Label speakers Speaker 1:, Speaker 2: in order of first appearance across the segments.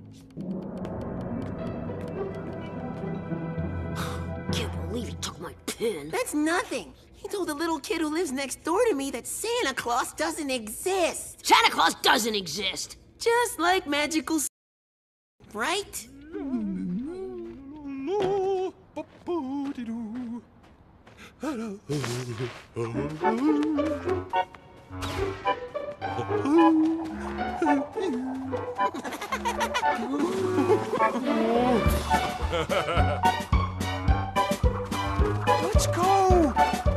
Speaker 1: Can't believe he took my pin.
Speaker 2: That's nothing. He told the little kid who lives next door to me that Santa Claus doesn't exist.
Speaker 1: Santa Claus doesn't exist.
Speaker 2: Just like magical right?
Speaker 3: Let's go!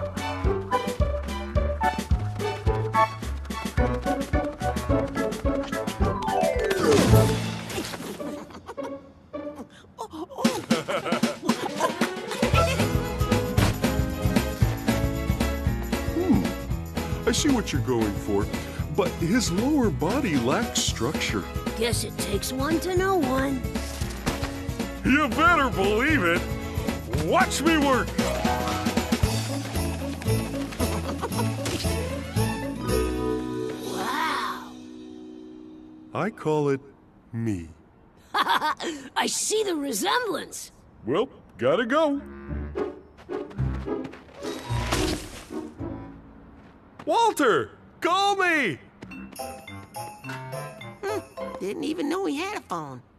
Speaker 4: I see what you're going for, but his lower body lacks structure.
Speaker 1: Guess it takes one to know one.
Speaker 4: You better believe it. Watch me work.
Speaker 1: Wow.
Speaker 4: I call it me.
Speaker 1: I see the resemblance.
Speaker 4: Well, gotta go. Walter, call me!
Speaker 2: Didn't even know he had a phone.